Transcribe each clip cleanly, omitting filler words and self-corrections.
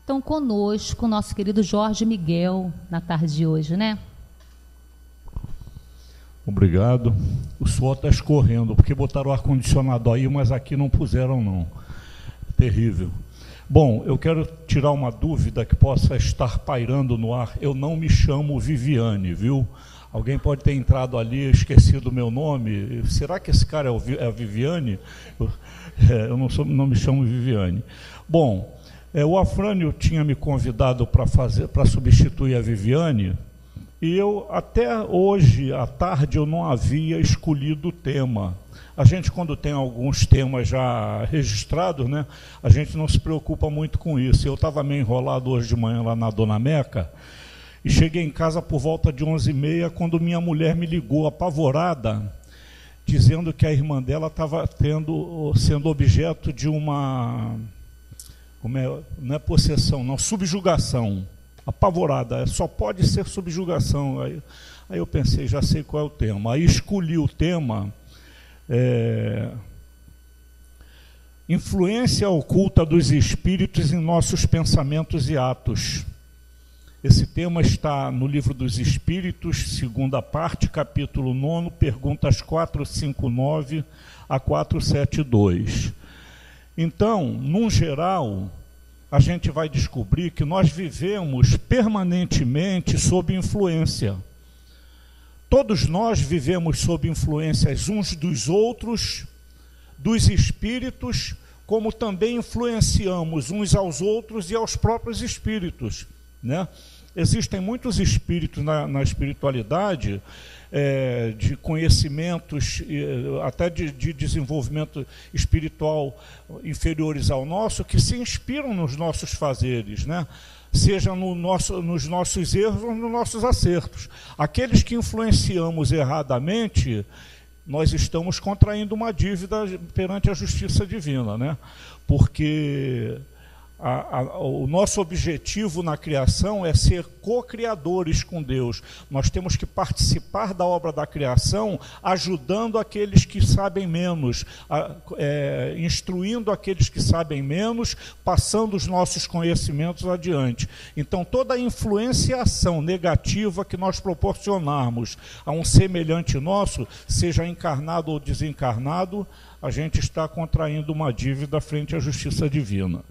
estão conosco, o nosso querido Jorge Miguel, na tarde de hoje, né? Obrigado. O suor está escorrendo, porque botaram o ar-condicionado aí, mas aqui não puseram, não. Terrível. Bom, eu quero tirar uma dúvida que possa estar pairando no ar. Eu não me chamo Viviane, viu? Alguém pode ter entrado ali, esquecido o meu nome. Será que esse cara é a Viviane? Eu não me chamo Viviane. Bom, o Afrânio tinha me convidado para substituir a Viviane, e eu, até hoje, à tarde, eu não havia escolhido o tema. A gente, quando tem alguns temas já registrados, né, a gente não se preocupa muito com isso. Eu estava meio enrolado hoje de manhã lá na Dona Meca, e cheguei em casa por volta de 11h30, quando minha mulher me ligou, apavorada, dizendo que a irmã dela estava sendo objeto de uma... não é possessão, não, subjugação. Apavorada, só pode ser subjugação. Aí eu pensei, já sei qual é o tema. Aí escolhi o tema, influência oculta dos espíritos em nossos pensamentos e atos. Esse tema está no Livro dos Espíritos, segunda parte, capítulo 9, perguntas 459 a 472. Então, num geral, a gente vai descobrir que nós vivemos permanentemente sob influência. Todos nós vivemos sob influências uns dos outros, dos espíritos, como também influenciamos uns aos outros e aos próprios espíritos, né? Existem muitos espíritos na espiritualidade, de conhecimentos, até de desenvolvimento espiritual inferiores ao nosso, que se inspiram nos nossos fazeres, né? Seja nos nossos erros ou nos nossos acertos. Aqueles que influenciamos erradamente, nós estamos contraindo uma dívida perante a justiça divina, né? Porque o nosso objetivo na criação é ser co-criadores com Deus. Nós temos que participar da obra da criação, ajudando aqueles que sabem menos, instruindo aqueles que sabem menos, passando os nossos conhecimentos adiante. Então, toda a influenciação negativa que nós proporcionarmos a um semelhante nosso, seja encarnado ou desencarnado, a gente está contraindo uma dívida frente à justiça divina.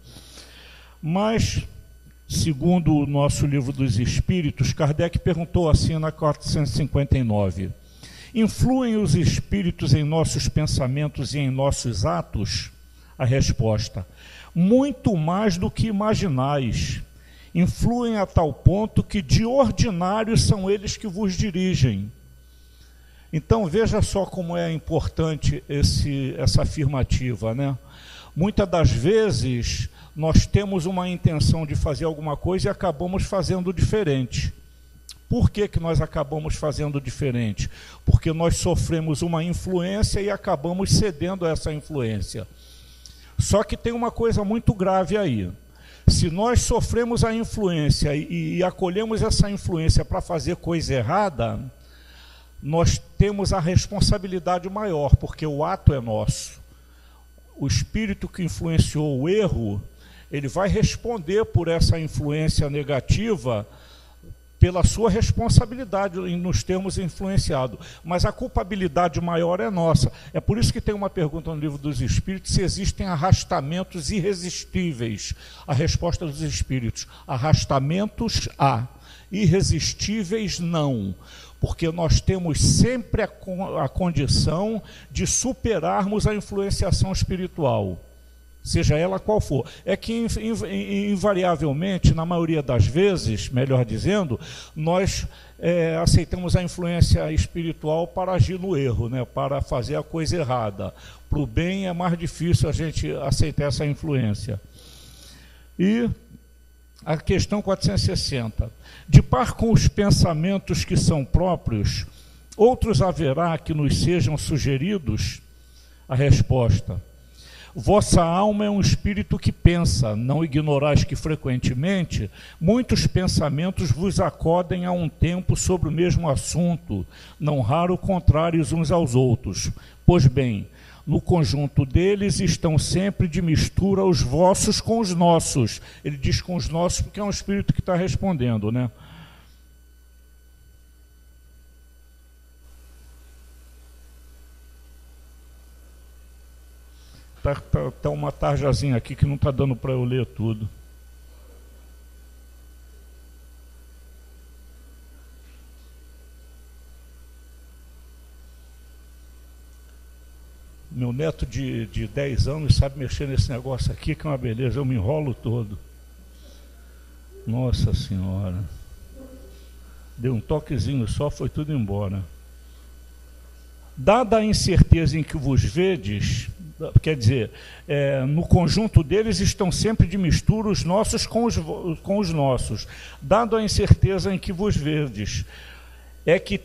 Mas, segundo o nosso Livro dos Espíritos, Kardec perguntou assim na 459, influem os espíritos em nossos pensamentos e em nossos atos? A resposta, muito mais do que imaginais. Influem a tal ponto que de ordinário são eles que vos dirigem. Então veja só como é importante essa afirmativa, né? Muitas das vezes nós temos uma intenção de fazer alguma coisa e acabamos fazendo diferente. Por que nós acabamos fazendo diferente? Porque nós sofremos uma influência e acabamos cedendo a essa influência. Só que tem uma coisa muito grave aí. Se nós sofremos a influência e acolhemos essa influência para fazer coisa errada, nós temos a responsabilidade maior, porque o ato é nosso. O espírito que influenciou o erro, ele vai responder por essa influência negativa pela sua responsabilidade em nos termos influenciado. Mas a culpabilidade maior é nossa. É por isso que tem uma pergunta no Livro dos Espíritos, se existem arrastamentos irresistíveis. A resposta dos Espíritos, arrastamentos há, irresistíveis não. Porque nós temos sempre a condição de superarmos a influenciação espiritual, seja ela qual for. É que, invariavelmente, na maioria das vezes, melhor dizendo, nós aceitamos a influência espiritual para agir no erro, né? Para fazer a coisa errada. Para o bem é mais difícil a gente aceitar essa influência. E a questão 460. De par com os pensamentos que são próprios, outros haverá que nos sejam sugeridos? A resposta. Vossa alma é um espírito que pensa, não ignorais que frequentemente muitos pensamentos vos acodem a um tempo sobre o mesmo assunto, não raro contrários uns aos outros. Pois bem, no conjunto deles estão sempre de mistura os vossos com os nossos. Ele diz com os nossos porque é um espírito que está respondendo, né? Tá uma tarjazinha aqui que não está dando para eu ler tudo. Meu neto de 10 anos sabe mexer nesse negócio aqui, que é uma beleza, eu me enrolo todo. Nossa Senhora. Deu um toquezinho só, foi tudo embora. Dada a incerteza em que vos vedes, quer dizer, no conjunto deles estão sempre de mistura os nossos com os nossos. Dado a incerteza em que vos vedes, é que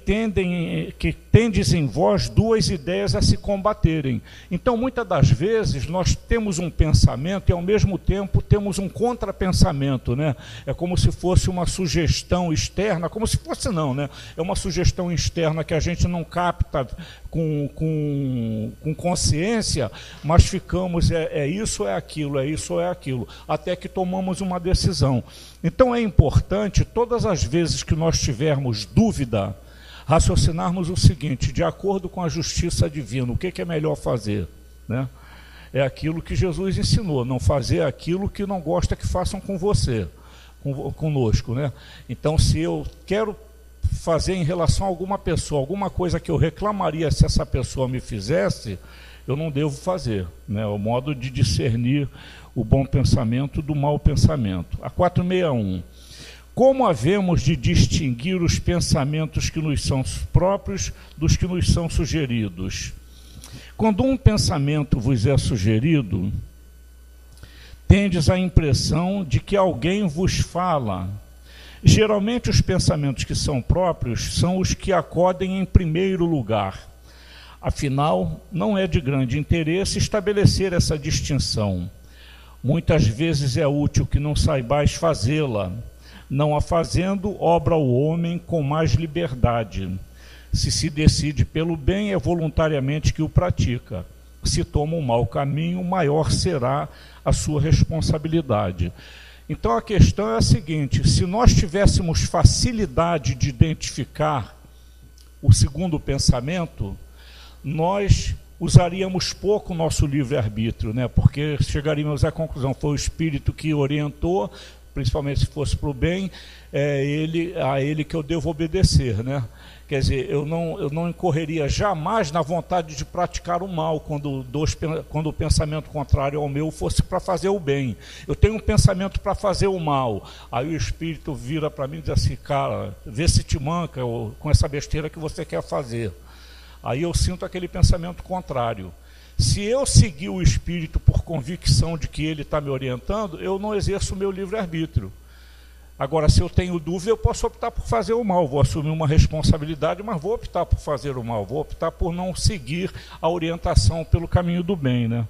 tendes em vós duas ideias a se combaterem. Então, muitas das vezes, nós temos um pensamento e, ao mesmo tempo, temos um contrapensamento, né? É como se fosse uma sugestão externa, como se fosse não, né? É uma sugestão externa que a gente não capta com consciência, mas ficamos, isso, é aquilo, até que tomamos uma decisão. Então, é importante, todas as vezes que nós tivermos dúvida, raciocinarmos o seguinte: de acordo com a justiça divina, o que é melhor fazer, né? É aquilo que Jesus ensinou, não fazer aquilo que não gosta que façam com você, conosco, né? Então, se eu quero fazer em relação a alguma pessoa, alguma coisa que eu reclamaria se essa pessoa me fizesse, eu não devo fazer, né? O modo de discernir o bom pensamento do mau pensamento. A 461. Como havemos de distinguir os pensamentos que nos são próprios dos que nos são sugeridos? Quando um pensamento vos é sugerido, tendes a impressão de que alguém vos fala. Geralmente os pensamentos que são próprios são os que acodem em primeiro lugar. Afinal, não é de grande interesse estabelecer essa distinção. Muitas vezes é útil que não saibais fazê-la. Não a fazendo, obra o homem com mais liberdade. Se decide pelo bem, é voluntariamente que o pratica. Se toma um mau caminho, maior será a sua responsabilidade. Então a questão é a seguinte: se nós tivéssemos facilidade de identificar o segundo pensamento, nós usaríamos pouco o nosso livre-arbítrio, né? Porque chegaríamos à conclusão, foi o Espírito que orientou, principalmente se fosse para o bem, a ele que eu devo obedecer, né? Quer dizer, eu não incorreria jamais na vontade de praticar o mal quando o pensamento contrário ao meu fosse para fazer o bem. Eu tenho um pensamento para fazer o mal, aí o Espírito vira para mim e diz assim: cara, vê se te manca com essa besteira que você quer fazer. Aí eu sinto aquele pensamento contrário. Se eu seguir o Espírito por convicção de que ele está me orientando, eu não exerço o meu livre-arbítrio. Agora, se eu tenho dúvida, eu posso optar por fazer o mal, vou assumir uma responsabilidade, mas vou optar por fazer o mal, vou optar por não seguir a orientação pelo caminho do bem, né?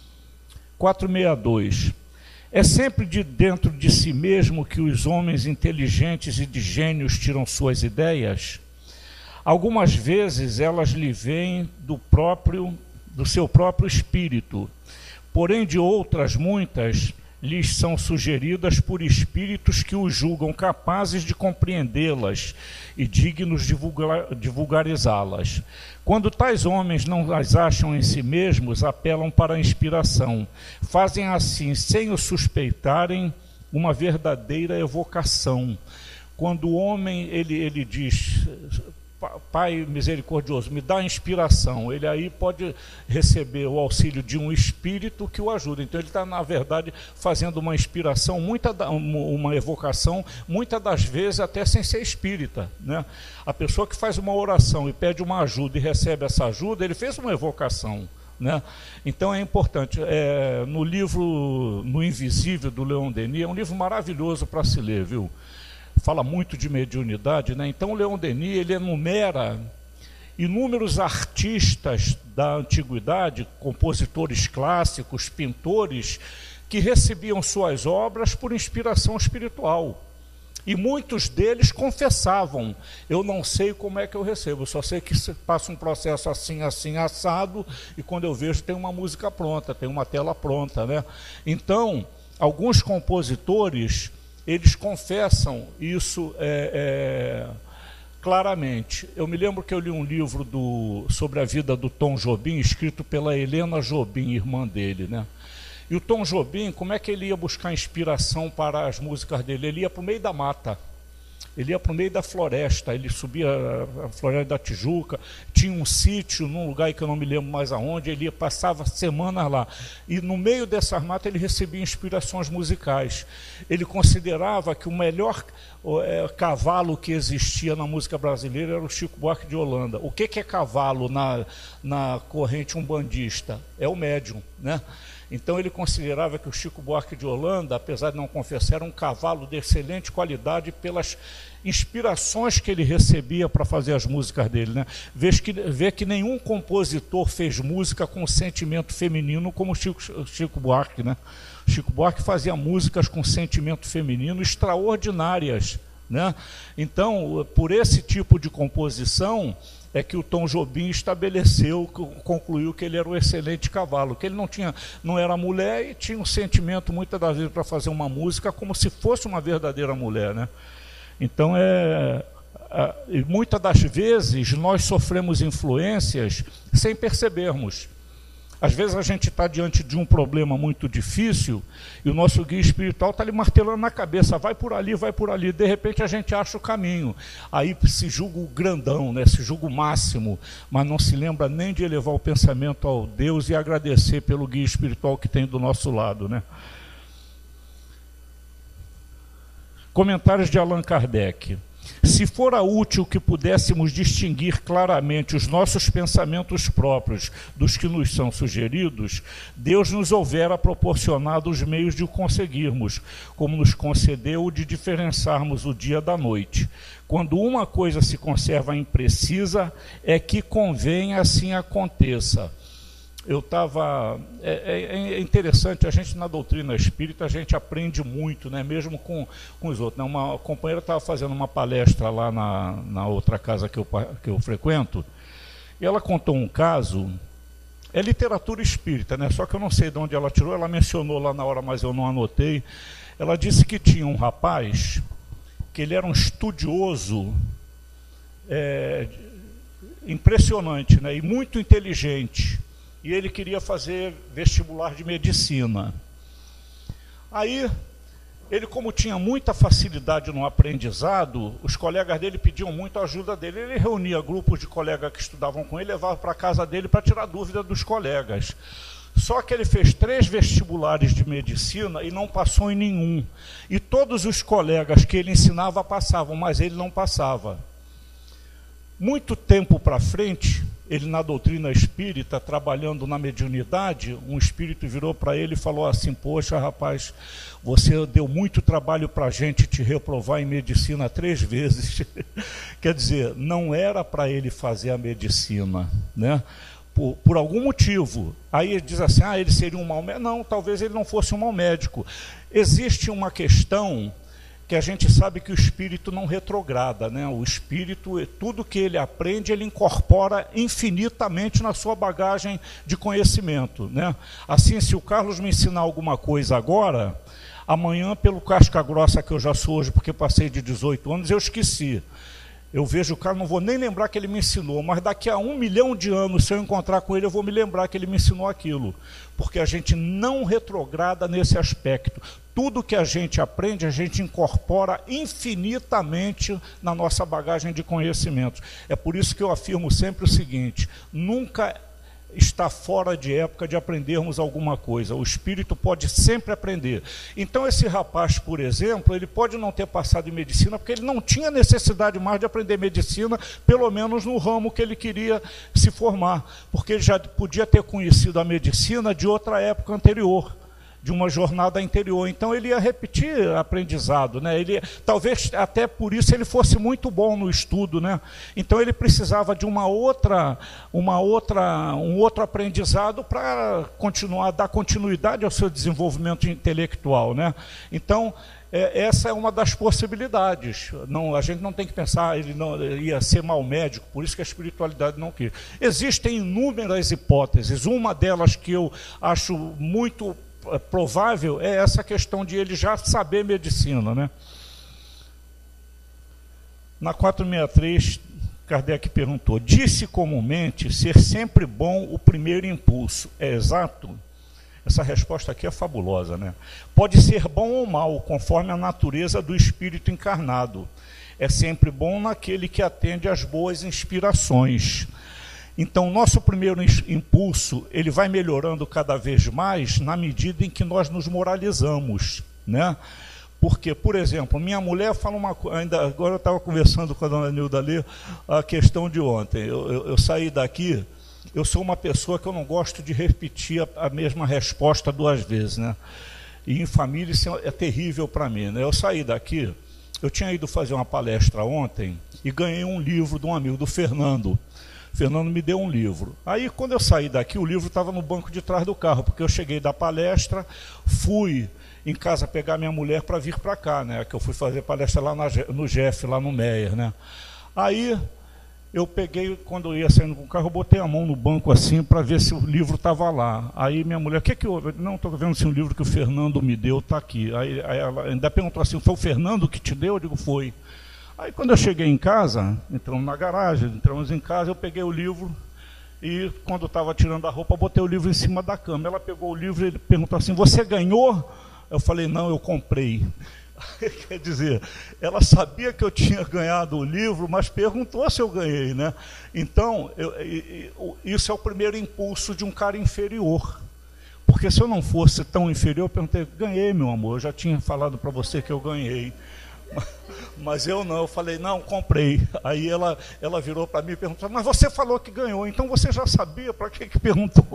462. É sempre de dentro de si mesmo que os homens inteligentes e de gênios tiram suas ideias? Algumas vezes elas lhe vêm do seu próprio espírito, porém de outras muitas lhes são sugeridas por espíritos que os julgam capazes de compreendê-las e dignos de vulgarizá-las. Quando tais homens não as acham em si mesmos, apelam para a inspiração. Fazem assim, sem o suspeitarem, uma verdadeira evocação. Quando o homem ele diz: Pai misericordioso, me dá inspiração, ele aí pode receber o auxílio de um espírito que o ajuda. Então ele está, na verdade, fazendo uma inspiração, uma evocação, muitas das vezes até sem ser espírita, né? A pessoa que faz uma oração e pede uma ajuda e recebe essa ajuda, ele fez uma evocação, né? Então é importante. No livro No Invisível, do Leon Denis, é um livro maravilhoso para se ler, viu? Fala muito de mediunidade, né? Então o Leon Denis, ele enumera inúmeros artistas da antiguidade, compositores clássicos, pintores, que recebiam suas obras por inspiração espiritual. E muitos deles confessavam: eu não sei como é que eu recebo, eu só sei que passa um processo assim, assim, assado, e quando eu vejo tem uma música pronta, tem uma tela pronta, né? Então, alguns compositores, eles confessam isso claramente. Eu me lembro que eu li um livro sobre a vida do Tom Jobim, escrito pela Helena Jobim, irmã dele, né? E o Tom Jobim, como é que ele ia buscar inspiração para as músicas dele? Ele ia para o meio da mata, ele ia para o meio da floresta, ele subia a Floresta da Tijuca, tinha um sítio num lugar que eu não me lembro mais aonde, ele passava semanas lá. E no meio dessas matas ele recebia inspirações musicais. Ele considerava que o melhor cavalo que existia na música brasileira era o Chico Buarque de Holanda. O que é cavalo na corrente umbandista? É o médium, né? Então ele considerava que o Chico Buarque de Holanda, apesar de não confessar, era um cavalo de excelente qualidade pelas inspirações que ele recebia para fazer as músicas dele, né? Vê que nenhum compositor fez música com sentimento feminino como o Chico Buarque, né? Chico Buarque fazia músicas com sentimento feminino extraordinárias, né? Então, por esse tipo de composição é que o Tom Jobim estabeleceu, concluiu que ele era um excelente cavalo, que ele não era mulher e tinha um sentimento muitas das vezes para fazer uma música como se fosse uma verdadeira mulher, né? Então, muitas das vezes nós sofremos influências sem percebermos. Às vezes a gente está diante de um problema muito difícil e o nosso guia espiritual está lhe martelando na cabeça, vai por ali, de repente a gente acha o caminho. Aí se julga o grandão, né? Se julga o máximo, mas não se lembra nem de elevar o pensamento ao Deus e agradecer pelo guia espiritual que tem do nosso lado, né? Comentários de Allan Kardec. Se fora útil que pudéssemos distinguir claramente os nossos pensamentos próprios dos que nos são sugeridos, Deus nos houvera proporcionado os meios de o conseguirmos, como nos concedeu o de diferenciarmos o dia da noite. Quando uma coisa se conserva imprecisa, é que convém assim aconteça. É interessante, a gente na doutrina espírita, a gente aprende muito, né, mesmo com os outros, né? Uma companheira estava fazendo uma palestra lá na outra casa que eu frequento, e ela contou um caso, é literatura espírita, né, só que eu não sei de onde ela tirou, ela mencionou lá na hora, mas eu não anotei. Ela disse que tinha um rapaz, que ele era um estudioso, impressionante, né, e muito inteligente, e ele queria fazer vestibular de medicina. Aí, ele, como tinha muita facilidade no aprendizado, os colegas dele pediam muito a ajuda dele. Ele reunia grupos de colegas que estudavam com ele, levava para a casa dele para tirar dúvida dos colegas. Só que ele fez 3 vestibulares de medicina e não passou em nenhum. E todos os colegas que ele ensinava passavam, mas ele não passava. Muito tempo para frente, ele na doutrina espírita, trabalhando na mediunidade, um espírito virou para ele e falou assim: poxa, rapaz, você deu muito trabalho para a gente te reprovar em medicina 3 vezes. Quer dizer, não era para ele fazer a medicina, né? Por algum motivo. Aí ele diz assim: ele seria um mau médico. Não, talvez ele não fosse um mau médico. Existe uma questão que a gente sabe que o espírito não retrograda, né? O espírito, tudo que ele aprende, ele incorpora infinitamente na sua bagagem de conhecimento, né? Assim, se o Carlos me ensinar alguma coisa agora, amanhã, pelo casca grossa que eu já sou hoje, porque passei de 18 anos, eu esqueci. Eu vejo o cara, não vou nem lembrar que ele me ensinou, mas daqui a 1 milhão de anos, se eu encontrar com ele, eu vou me lembrar que ele me ensinou aquilo. Porque a gente não retrograda nesse aspecto. Tudo que a gente aprende, a gente incorpora infinitamente na nossa bagagem de conhecimentos. É por isso que eu afirmo sempre o seguinte: nunca está fora de época de aprendermos alguma coisa. O espírito pode sempre aprender. Então esse rapaz, por exemplo, ele pode não ter passado em medicina porque ele não tinha necessidade mais de aprender medicina, pelo menos no ramo que ele queria se formar, porque ele já podia ter conhecido a medicina de outra época anterior. de uma jornada anterior. Então ele ia repetir aprendizado, né? Ele, talvez até por isso ele fosse muito bom no estudo, né? Então ele precisava de um outro aprendizado para continuar, dar continuidade ao seu desenvolvimento intelectual, né? Então essa é uma das possibilidades. Não, a gente não tem que pensar, ele não ia ser mau médico, por isso que a espiritualidade não quis. Existem inúmeras hipóteses. Uma delas que eu acho muito provável é essa questão de ele já saber medicina, né? Na 463, Kardec perguntou: disse comumente ser sempre bom o primeiro impulso. É exato? Essa resposta aqui é fabulosa, né? Pode ser bom ou mal, conforme a natureza do espírito encarnado. É sempre bom naquele que atende às boas inspirações. Então, nosso primeiro impulso, ele vai melhorando cada vez mais na medida em que nós nos moralizamos, né? Porque, por exemplo, minha mulher fala uma coisa, ainda agora eu estava conversando com a dona Nilda ali, a questão de ontem. Eu saí daqui, eu sou uma pessoa que eu não gosto de repetir a mesma resposta duas vezes, né? E em família isso é terrível para mim, né? Eu saí daqui, eu tinha ido fazer uma palestra ontem e ganhei um livro de um amigo, do Fernando. O Fernando me deu um livro. Aí, quando eu saí daqui, o livro estava no banco de trás do carro, porque eu cheguei da palestra, fui em casa pegar minha mulher para vir para cá, né? Que eu fui fazer palestra lá no Jeff, lá no Meyer, né? Aí eu peguei, quando eu ia saindo com o carro, eu botei a mão no banco assim para ver se o livro estava lá. Aí minha mulher: o que houve? Não, estou vendo se o livro que o Fernando me deu está aqui. Aí ela ainda perguntou assim: foi o Fernando que te deu? Eu digo: foi. Aí quando eu cheguei em casa, entramos na garagem, entramos em casa, eu peguei o livro e quando eu estava tirando a roupa, botei o livro em cima da cama. Ela pegou o livro e perguntou assim: você ganhou? Eu falei: não, eu comprei. Quer dizer, ela sabia que eu tinha ganhado o livro, mas perguntou se eu ganhei, né? Então, isso é o primeiro impulso de um cara inferior. Porque se eu não fosse tão inferior, eu perguntei: ganhei, meu amor, eu já tinha falado para você que eu ganhei. Mas eu não, eu falei: não, comprei. Aí ela virou para mim e perguntou: mas você falou que ganhou, então você já sabia, para que perguntou?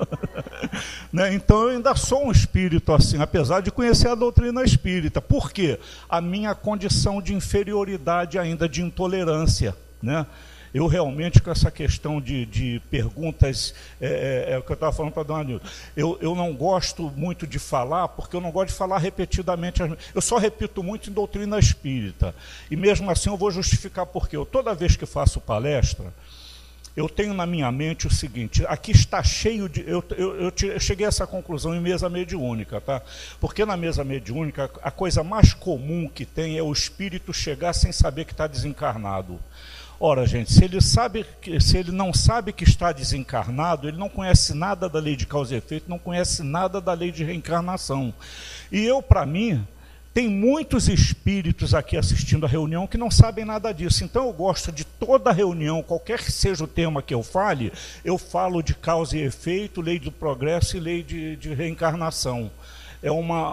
Né? Então eu ainda sou um espírito assim, apesar de conhecer a doutrina espírita. Por quê? A minha condição de inferioridade ainda, de intolerância, né? Eu realmente, com essa questão de perguntas, é o que eu estava falando para a dona Nilda, eu não gosto muito de falar, porque eu não gosto de falar repetidamente. Eu só repito muito em doutrina espírita. E mesmo assim eu vou justificar porque toda vez que faço palestra, eu tenho na minha mente o seguinte: aqui está cheio de... Eu cheguei a essa conclusão em mesa mediúnica, tá? Porque na mesa mediúnica, a coisa mais comum que tem é o espírito chegar sem saber que está desencarnado. Ora, gente, se ele não sabe que está desencarnado, ele não conhece nada da lei de causa e efeito, não conhece nada da lei de reencarnação. E para mim, tem muitos espíritos aqui assistindo a reunião que não sabem nada disso. Então eu gosto de toda reunião, qualquer que seja o tema que eu falo de causa e efeito, lei do progresso e lei de reencarnação. É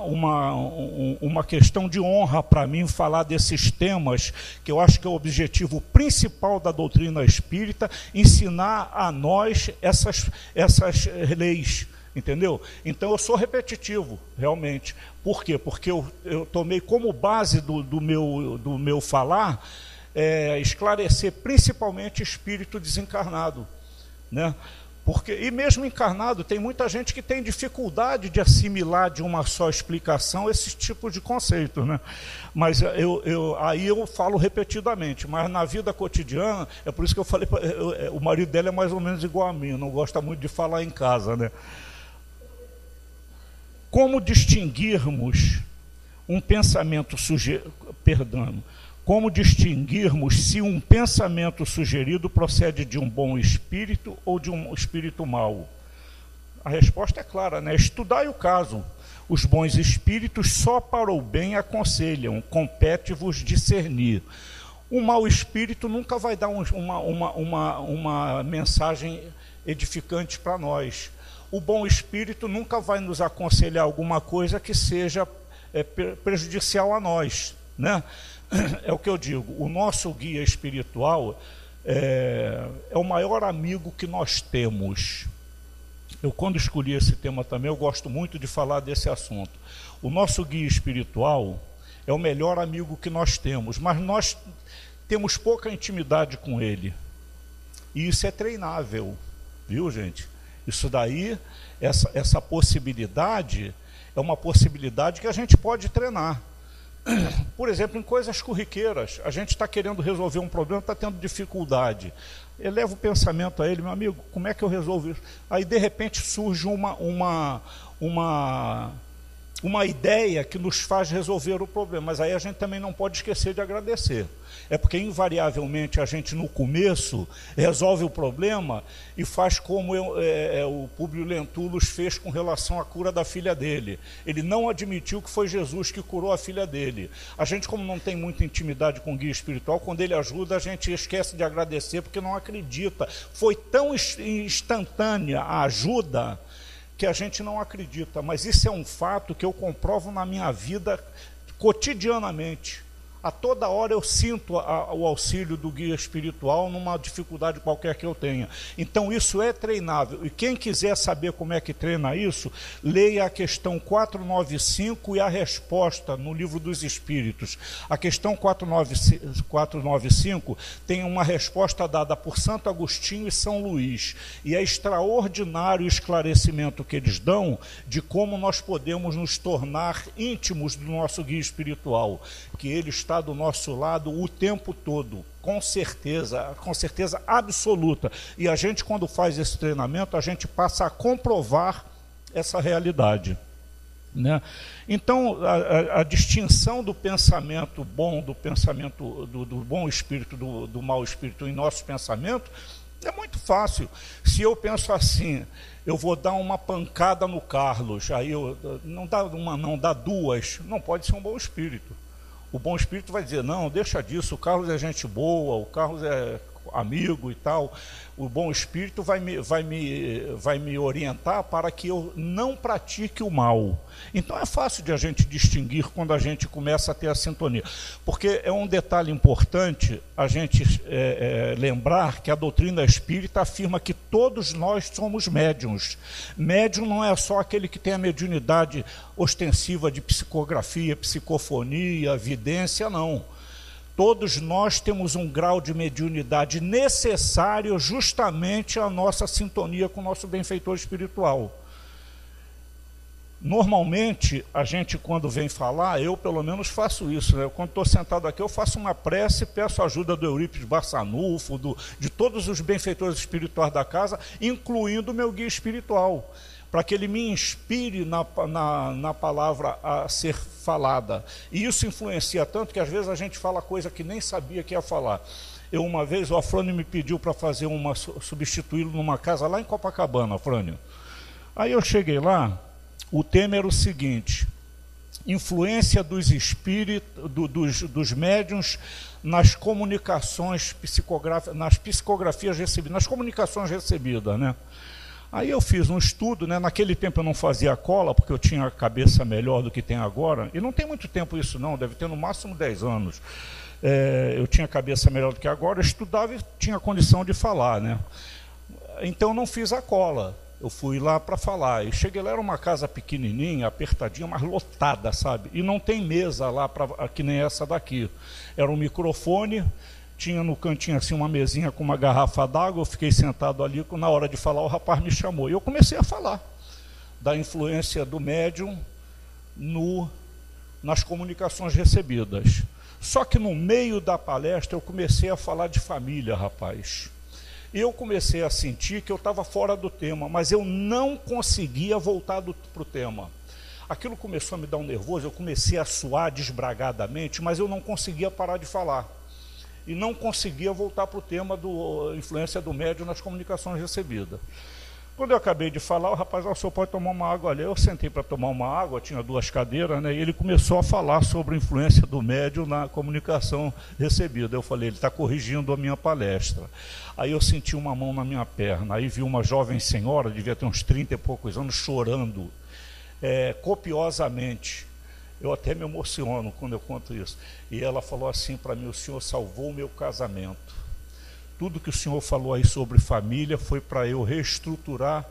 uma questão de honra para mim falar desses temas, que eu acho que é o objetivo principal da doutrina espírita, ensinar a nós essas leis, entendeu? Então eu sou repetitivo, realmente. Por quê? Porque eu tomei como base do meu falar esclarecer principalmente espírito desencarnado, né? E mesmo encarnado, tem muita gente que tem dificuldade de assimilar de uma só explicação esses tipos de conceitos, né? Mas aí eu falo repetidamente, mas na vida cotidiana, é por isso que eu falei, o marido dela é mais ou menos igual a mim, não gosta muito de falar em casa, né? Como distinguirmos um pensamento Como distinguirmos se um pensamento sugerido procede de um bom espírito ou de um espírito mau? A resposta é clara, né? Estudai o caso. Os bons espíritos só para o bem aconselham, compete-vos discernir. Um mau espírito nunca vai dar uma mensagem edificante para nós. O bom espírito nunca vai nos aconselhar alguma coisa que seja prejudicial a nós, né? É o que eu digo, o nosso guia espiritual é o maior amigo que nós temos. Eu, quando escolhi esse tema também, eu gosto muito de falar desse assunto. O nosso guia espiritual é o melhor amigo que nós temos, mas nós temos pouca intimidade com ele. E isso é treinável, viu, gente? Isso daí, essa possibilidade, é uma possibilidade que a gente pode treinar. Por exemplo, em coisas corriqueiras, a gente está querendo resolver um problema, está tendo dificuldade. Eleva o pensamento a ele, meu amigo, como é que eu resolvo isso? Aí, de repente, surge uma ideia que nos faz resolver o problema, mas aí a gente também não pode esquecer de agradecer. É porque, invariavelmente, a gente, no começo, resolve o problema e faz como o Públio Lentulus fez com relação à cura da filha dele. Ele não admitiu que foi Jesus que curou a filha dele. A gente, como não tem muita intimidade com o guia espiritual, quando ele ajuda, a gente esquece de agradecer porque não acredita. Foi tão instantânea a ajuda que a gente não acredita, mas isso é um fato que eu comprovo na minha vida cotidianamente. A toda hora eu sinto o auxílio do guia espiritual numa dificuldade qualquer que eu tenha. Então isso é treinável. E quem quiser saber como é que treina isso, leia a questão 495 e a resposta no Livro dos Espíritos. A questão 495 tem uma resposta dada por Santo Agostinho e São Luís. E é extraordinário o esclarecimento que eles dão de como nós podemos nos tornar íntimos do nosso guia espiritual, que ele está do nosso lado o tempo todo, com certeza absoluta. E a gente, quando faz esse treinamento, a gente passa a comprovar essa realidade, né? Então, a distinção do pensamento bom, do pensamento do bom espírito, do mau espírito em nosso pensamento, é muito fácil. Se eu penso assim, eu vou dar uma pancada no Carlos, aí não dá uma, não dá duas, não pode ser um bom espírito. O bom espírito vai dizer, não, deixa disso, o Carlos é gente boa, o Carlos é amigo e tal. O bom espírito vai me orientar para que eu não pratique o mal. Então é fácil de a gente distinguir quando a gente começa a ter a sintonia. Porque é um detalhe importante a gente lembrar que a doutrina espírita afirma que todos nós somos médiuns. Médium não é só aquele que tem a mediunidade ostensiva de psicografia, psicofonia, vidência, não. Todos nós temos um grau de mediunidade necessário justamente à nossa sintonia com o nosso benfeitor espiritual. Normalmente, a gente quando vem falar, eu pelo menos faço isso, né? Quando estou sentado aqui, eu faço uma prece, peço a ajuda do Eurípides Barçanufo, de todos os benfeitores espirituais da casa, incluindo o meu guia espiritual, para que ele me inspire na palavra a ser falada. E isso influencia tanto que às vezes a gente fala coisa que nem sabia que ia falar. Uma vez o Afrânio me pediu para fazer substituí-lo numa casa lá em Copacabana, Afrânio. Aí eu cheguei lá, o tema era o seguinte: influência dos espíritos, dos médiuns nas comunicações psicográficas, nas psicografias recebidas, nas comunicações recebidas, né? Aí eu fiz um estudo, né? Naquele tempo eu não fazia cola, porque eu tinha a cabeça melhor do que tem agora, e não tem muito tempo isso não, deve ter no máximo 10 anos. Eu tinha a cabeça melhor do que agora, eu estudava e tinha condição de falar, né? Então eu não fiz a cola, eu fui lá para falar, e cheguei lá, era uma casa pequenininha, apertadinha, mas lotada, sabe? E não tem mesa lá, que nem essa daqui. Era um microfone, tinha no cantinho assim uma mesinha com uma garrafa d'água, eu fiquei sentado ali, na hora de falar o rapaz me chamou, e eu comecei a falar da influência do médium nas comunicações recebidas. Só que no meio da palestra eu comecei a falar de família, rapaz. Eu comecei a sentir que eu estava fora do tema, mas eu não conseguia voltar para o tema. Aquilo começou a me dar um nervoso, eu comecei a suar desbragadamente, mas eu não conseguia parar de falar. E não conseguia voltar para o tema da influência do médium nas comunicações recebidas. Quando eu acabei de falar, o rapaz, o senhor pode tomar uma água ali. Eu sentei para tomar uma água, tinha 2 cadeiras, né, e ele começou a falar sobre a influência do médium na comunicação recebida. Eu falei, ele está corrigindo a minha palestra. Aí eu senti uma mão na minha perna, aí vi uma jovem senhora, devia ter uns 30 e poucos anos, chorando copiosamente. Eu até me emociono quando eu conto isso. E ela falou assim para mim: o senhor salvou o meu casamento. Tudo que o senhor falou aí sobre família foi para eu reestruturar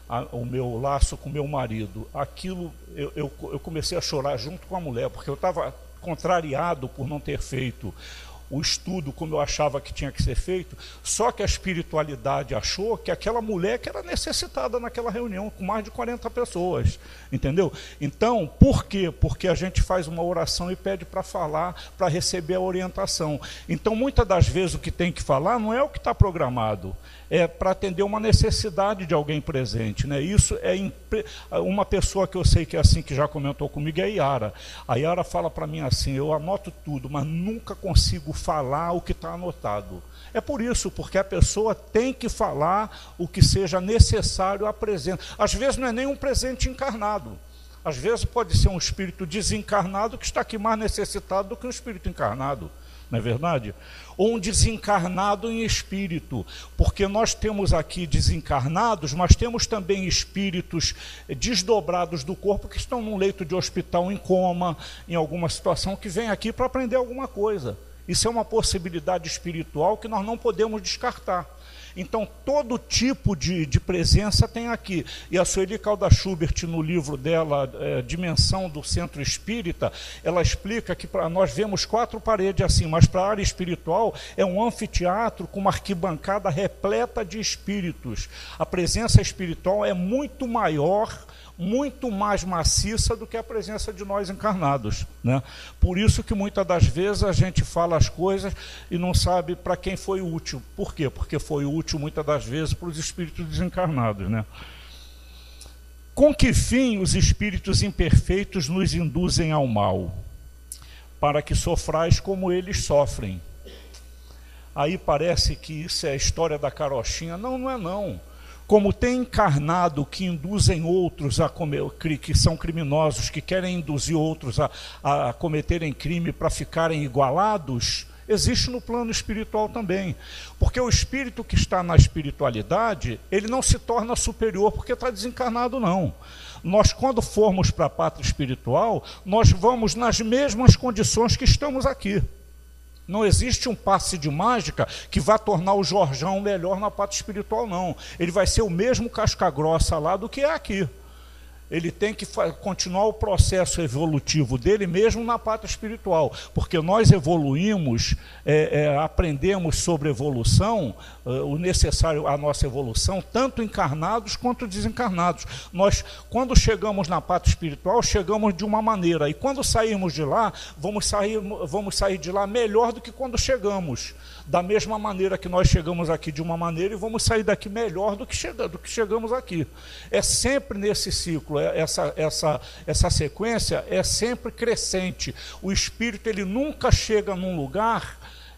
o meu laço com o meu marido, aquilo, eu comecei a chorar junto com a mulher, porque eu estava contrariado por não ter feito o estudo como eu achava que tinha que ser feito, só que a espiritualidade achou que aquela mulher que era necessitada naquela reunião, com mais de 40 pessoas, entendeu? Então, por quê? Porque a gente faz uma oração e pede para falar, para receber a orientação. Então, muitas das vezes o que tem que falar não é o que está programado, é para atender uma necessidade de alguém presente, né? Isso é uma pessoa que eu sei que é assim, que já comentou comigo, é a Yara. A Yara fala para mim assim, eu anoto tudo, mas nunca consigo falar o que está anotado. É por isso, porque a pessoa tem que falar o que seja necessário à presença. Às vezes não é nem um presente encarnado. Às vezes pode ser um espírito desencarnado que está aqui mais necessitado do que um espírito encarnado. Não é verdade? Ou um desencarnado em espírito, porque nós temos aqui desencarnados, mas temos também espíritos desdobrados do corpo que estão num leito de hospital em coma, em alguma situação, que vem aqui para aprender alguma coisa. Isso é uma possibilidade espiritual que nós não podemos descartar. Então, todo tipo de presença tem aqui. E a Sueli Caldas-Schubert, no livro dela, Dimensão do Centro Espírita, ela explica que nós vemos 4 paredes assim, mas para a área espiritual é um anfiteatro com uma arquibancada repleta de espíritos. A presença espiritual é muito maior, muito mais maciça do que a presença de nós encarnados, né? Por isso que muitas das vezes a gente fala as coisas e não sabe para quem foi útil. Por quê? Porque foi útil muitas das vezes para os espíritos desencarnados, né? Com que fim os espíritos imperfeitos nos induzem ao mal? Para que sofrais como eles sofrem. Aí parece que isso é a história da carochinha. Não, não é não. Como tem encarnado que induzem outros a que são criminosos, que querem induzir outros a cometerem crime para ficarem igualados, existe no plano espiritual também. Porque o espírito que está na espiritualidade, ele não se torna superior porque está desencarnado, não. Nós, quando formos para a pátria espiritual, nós vamos nas mesmas condições que estamos aqui. Não existe um passe de mágica que vá tornar o Jorjão melhor na parte espiritual, não. Ele vai ser o mesmo casca-grossa lá do que é aqui. Ele tem que continuar o processo evolutivo dele mesmo na parte espiritual, porque nós evoluímos, aprendemos sobre evolução, o necessário à nossa evolução, tanto encarnados quanto desencarnados. Nós, quando chegamos na parte espiritual, chegamos de uma maneira, e quando sairmos de lá, vamos sair de lá melhor do que quando chegamos. Da mesma maneira que nós chegamos aqui de uma maneira, e vamos sair daqui melhor do que chegamos aqui. É sempre nesse ciclo, essa sequência é sempre crescente. O espírito, ele nunca chega num lugar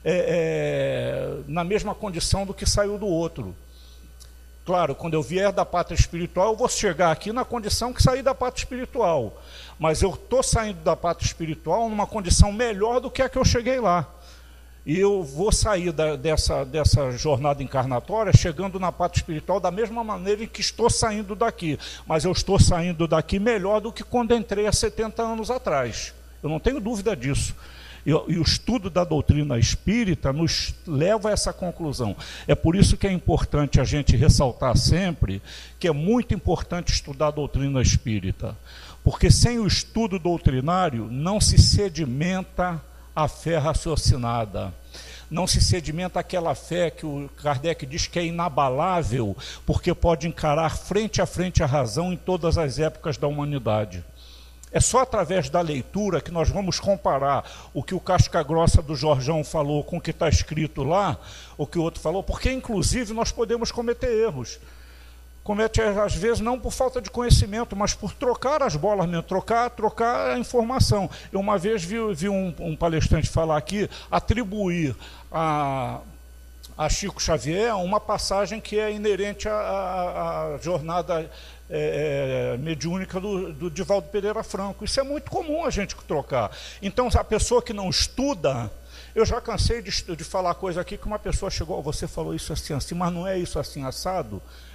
na mesma condição do que saiu do outro. Claro, quando eu vier da pátria espiritual, eu vou chegar aqui na condição que saí da pátria espiritual. Mas eu estou saindo da pátria espiritual numa condição melhor do que a que eu cheguei lá. E eu vou sair dessa jornada encarnatória chegando na parte espiritual da mesma maneira em que estou saindo daqui. Mas eu estou saindo daqui melhor do que quando entrei há 70 anos atrás. Eu não tenho dúvida disso. E o estudo da doutrina espírita nos leva a essa conclusão. É por isso que é importante a gente ressaltar sempre que é muito importante estudar a doutrina espírita. Porque sem o estudo doutrinário não se sedimenta a fé raciocinada. Não se sedimenta aquela fé que o Kardec diz que é inabalável, porque pode encarar frente a frente a razão em todas as épocas da humanidade. É só através da leitura que nós vamos comparar o que o casca-grossa do Jorjão falou com o que está escrito lá, o que o outro falou, porque inclusive nós podemos cometer erros. Comete às vezes não por falta de conhecimento, mas por trocar as bolas mesmo, trocar a informação. Eu uma vez vi um palestrante falar aqui, atribuir a Chico Xavier uma passagem que é inerente à jornada mediúnica do Divaldo Pereira Franco. Isso é muito comum a gente trocar. Então, a pessoa que não estuda, eu já cansei de falar coisa aqui que uma pessoa chegou, você falou isso assim, mas não é isso assim assado?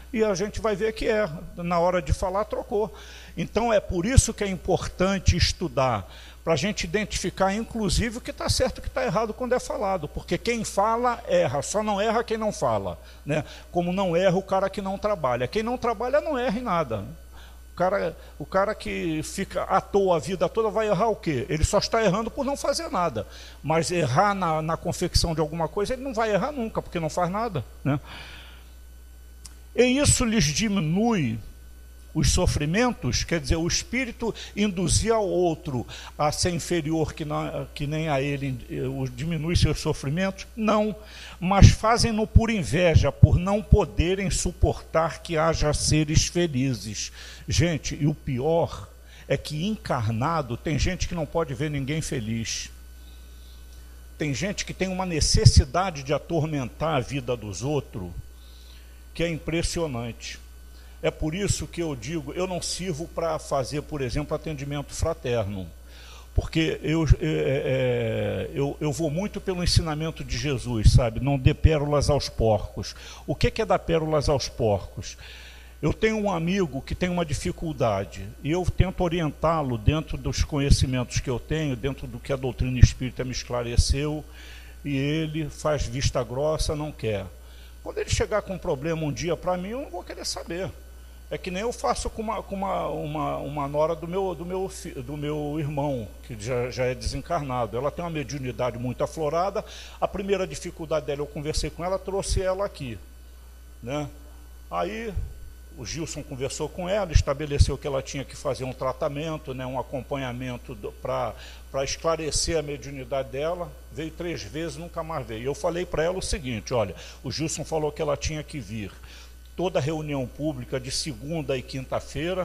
e a gente vai ver que na hora de falar trocou. Então é por isso que é importante estudar, para a gente identificar inclusive o que está certo e o que está errado quando é falado, porque quem fala erra, só não erra quem não fala, né? Como não erra o cara que não trabalha. Quem não trabalha não erra em nada. O cara que fica à toa a vida toda vai errar o quê? Ele só está errando por não fazer nada. Mas errar na confecção de alguma coisa, ele não vai errar nunca, porque não faz nada, né? E isso lhes diminui os sofrimentos, quer dizer, o espírito induzir ao outro a ser inferior que nem a ele, diminui seus sofrimentos? Não, mas fazem-no por inveja, por não poderem suportar que haja seres felizes. Gente, e o pior é que encarnado tem gente que não pode ver ninguém feliz. Tem gente que tem uma necessidade de atormentar a vida dos outros, que é impressionante. É por isso que eu digo, eu não sirvo para fazer, por exemplo, atendimento fraterno, porque eu vou muito pelo ensinamento de Jesus, sabe? Não dê pérolas aos porcos. O que é dar pérolas aos porcos? Eu tenho um amigo que tem uma dificuldade, e eu tento orientá-lo dentro dos conhecimentos que eu tenho, dentro do que a doutrina espírita me esclareceu, e ele faz vista grossa, não quer. Quando ele chegar com um problema um dia para mim, eu não vou querer saber. É que nem eu faço com uma nora do meu irmão, que já é desencarnado. Ela tem uma mediunidade muito aflorada. A primeira dificuldade dela, eu conversei com ela, trouxe ela aqui, né? Aí o Gilson conversou com ela, estabeleceu que ela tinha que fazer um tratamento, né, um acompanhamento para esclarecer a mediunidade dela. Veio 3 vezes, nunca mais veio. Eu falei para ela o seguinte: olha, o Gilson falou que ela tinha que vir toda reunião pública de segunda e quinta-feira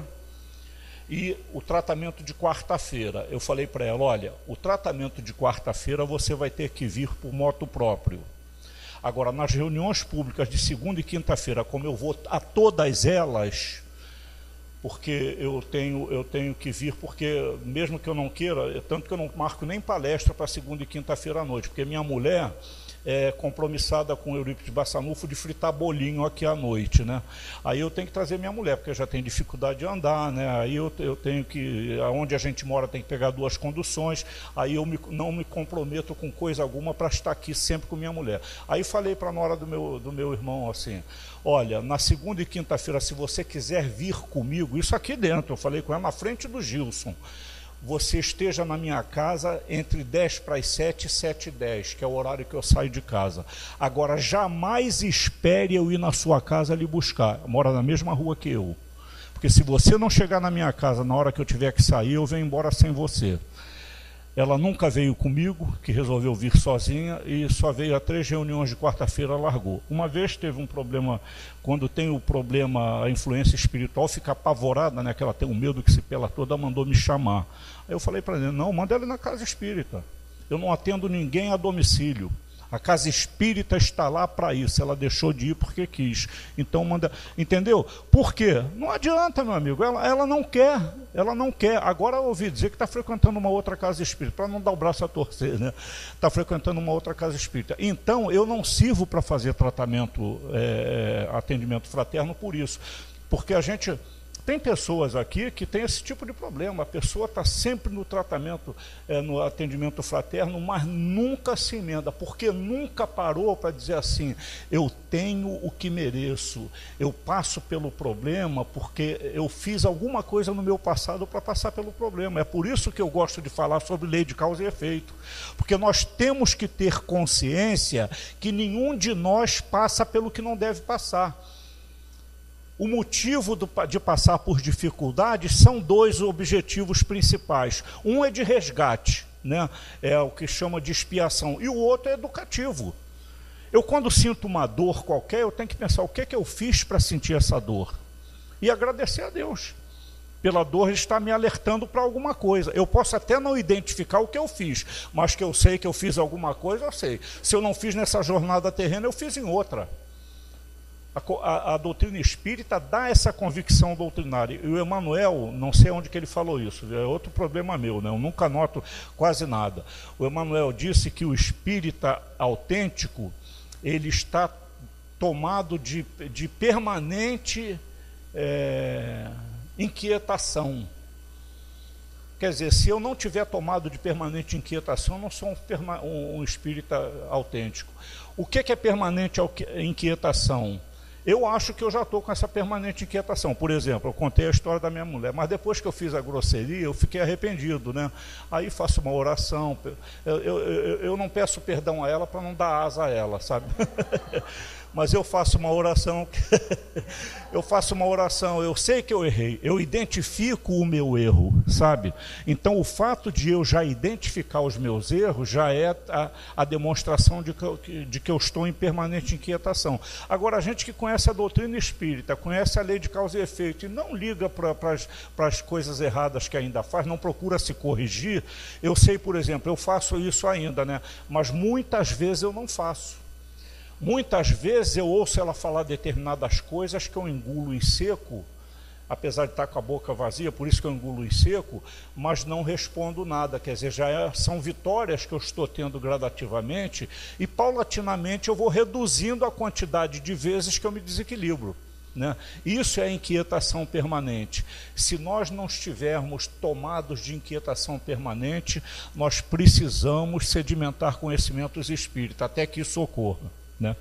e o tratamento de quarta-feira. Eu falei para ela: olha, o tratamento de quarta-feira você vai ter que vir por moto próprio. Agora, nas reuniões públicas de segunda e quinta-feira, como eu vou a todas elas, porque eu tenho que vir, porque mesmo que eu não queira, tanto que eu não marco nem palestra para segunda e quinta-feira à noite, porque minha mulher é compromissada com o Eurípides Bassanufo de fritar bolinho aqui à noite, né? Aí eu tenho que trazer minha mulher, porque já tem dificuldade de andar, né? Aí eu tenho que, onde a gente mora tem que pegar 2 conduções, aí eu não me comprometo com coisa alguma para estar aqui sempre com minha mulher. Aí falei para a nora do meu irmão assim: olha, na segunda e quinta-feira, se você quiser vir comigo, isso aqui dentro, eu falei com ela na frente do Gilson, você esteja na minha casa entre 10 para as 7 e 7h10, que é o horário que eu saio de casa. Agora, jamais espere eu ir na sua casa lhe buscar. Mora na mesma rua que eu. Porque se você não chegar na minha casa na hora que eu tiver que sair, eu venho embora sem você. Ela nunca veio comigo, que resolveu vir sozinha, e só veio a 3 reuniões de quarta-feira, largou. Uma vez teve um problema, quando tem o problema, a influência espiritual, fica apavorada, né, que ela tem um medo que se pela toda, mandou me chamar. Aí eu falei para ele: não, manda ela na casa espírita. Eu não atendo ninguém a domicílio. A casa espírita está lá para isso. Ela deixou de ir porque quis. Então manda. Entendeu? Por quê? Não adianta, meu amigo. Ela não quer. Ela não quer. Agora eu ouvi dizer que está frequentando uma outra casa espírita, para não dar o braço a torcer, né? Está frequentando uma outra casa espírita. Então eu não sirvo para fazer tratamento, atendimento fraterno por isso. Porque a gente. Tem pessoas aqui que têm esse tipo de problema. A pessoa está sempre no tratamento, no atendimento fraterno, mas nunca se emenda, porque nunca parou para dizer assim: eu tenho o que mereço, eu passo pelo problema porque eu fiz alguma coisa no meu passado para passar pelo problema. É por isso que eu gosto de falar sobre lei de causa e efeito, porque nós temos que ter consciência que nenhum de nós passa pelo que não deve passar. O motivo de passar por dificuldades são 2 objetivos principais. Um é de resgate, né? É o que chama de expiação, e o outro é educativo. Eu, quando sinto uma dor qualquer, eu tenho que pensar: o que é que eu fiz para sentir essa dor? E agradecer a Deus pela dor estar me alertando para alguma coisa. Eu posso até não identificar o que eu fiz, mas que eu sei que eu fiz alguma coisa, eu sei. Se eu não fiz nessa jornada terrena, eu fiz em outra. A doutrina espírita dá essa convicção doutrinária. E o Emmanuel, não sei onde que ele falou isso, é outro problema meu, né? Eu nunca anoto quase nada. O Emmanuel disse que o espírita autêntico, ele está tomado de permanente inquietação. Quer dizer, se eu não tiver tomado de permanente inquietação, eu não sou um espírita autêntico. O que é permanente inquietação? Eu acho que eu já estou com essa permanente inquietação. Por exemplo, eu contei a história da minha mulher, mas depois que eu fiz a grosseria, eu fiquei arrependido, né? Aí faço uma oração, eu não peço perdão a ela para não dar asa a ela, sabe? Mas eu faço uma oração, eu sei que eu errei, eu identifico o meu erro, sabe? Então o fato de eu já identificar os meus erros já é a demonstração de que eu estou em permanente inquietação. Agora, a gente que conhece a doutrina espírita, conhece a lei de causa e efeito e não liga para as coisas erradas que ainda faz, não procura se corrigir, eu sei, por exemplo, eu faço isso ainda, né? Mas muitas vezes eu não faço. Muitas vezes eu ouço ela falar determinadas coisas que eu engulo em seco, apesar de estar com a boca vazia, por isso que eu engulo em seco, mas não respondo nada. Quer dizer, são vitórias que eu estou tendo gradativamente e paulatinamente eu vou reduzindo a quantidade de vezes que eu me desequilibro, né? Isso é inquietação permanente. Se nós não estivermos tomados de inquietação permanente, nós precisamos sedimentar conhecimentos espíritas, até que isso ocorra, né?